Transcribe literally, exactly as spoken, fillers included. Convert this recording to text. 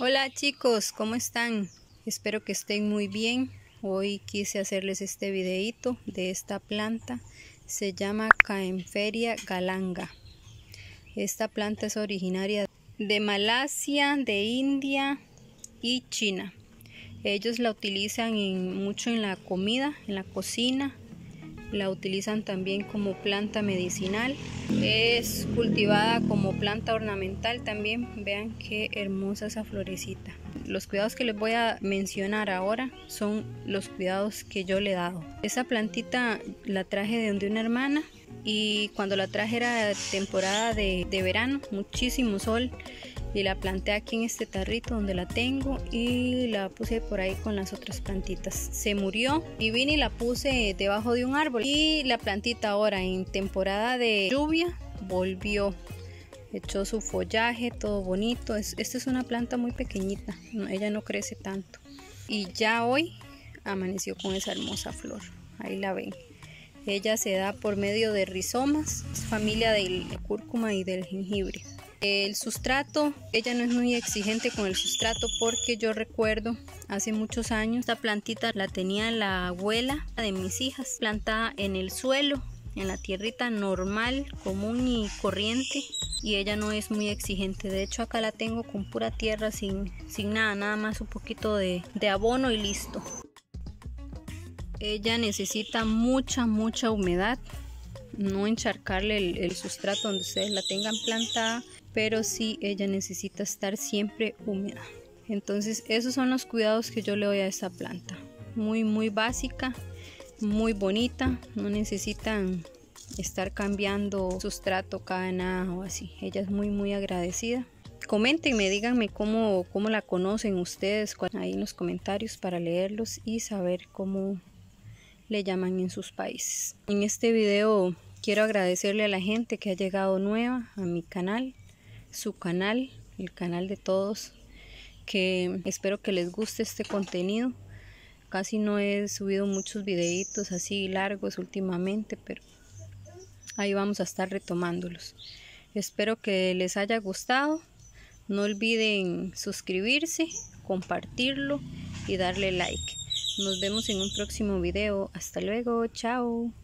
Hola chicos, ¿cómo están? Espero que estén muy bien. Hoy quise hacerles este videito de esta planta. Se llama Kaempferia galanga. Esta planta es originaria de Malasia, de India y China. Ellos la utilizan en, mucho en la comida, en la cocina. La utilizan también como planta medicinal. Es cultivada como planta ornamental también. Vean qué hermosa esa florecita. Los cuidados que les voy a mencionar ahora son los cuidados que yo le he dado. Esa plantita la traje de donde una hermana y cuando la traje era temporada de, de verano, muchísimo sol. Y la planté aquí en este tarrito donde la tengo y la puse por ahí con las otras plantitas. Se murió y vine y la puse debajo de un árbol. Y la plantita ahora en temporada de lluvia volvió. Echó su follaje, todo bonito. Es, esta es una planta muy pequeñita, no, ella no crece tanto. Y ya hoy amaneció con esa hermosa flor. Ahí la ven. Ella se da por medio de rizomas, es familia del cúrcuma y del jengibre. El sustrato, ella no es muy exigente con el sustrato porque yo recuerdo hace muchos años esta plantita la tenía la abuela de mis hijas, plantada en el suelo, en la tierrita normal, común y corriente, y ella no es muy exigente. De hecho acá la tengo con pura tierra, sin, sin nada, nada más un poquito de, de abono y listo. Ella necesita mucha, mucha humedad. No encharcarle el, el sustrato donde ustedes la tengan plantada, pero sí ella necesita estar siempre húmeda. Entonces esos son los cuidados que yo le doy a esta planta. Muy muy básica, muy bonita, no necesitan estar cambiando sustrato cada nada o así. Ella es muy muy agradecida. Coméntenme, díganme cómo, cómo la conocen ustedes ahí en los comentarios para leerlos y saber cómo le llaman en sus países. En este video quiero agradecerle a la gente que ha llegado nueva a mi canal, su canal, el canal de todos, que espero que les guste este contenido. Casi no he subido muchos videitos así largos últimamente, pero ahí vamos a estar retomándolos. Espero que les haya gustado. No olviden suscribirse, compartirlo y darle like. Nos vemos en un próximo video. Hasta luego. Chao.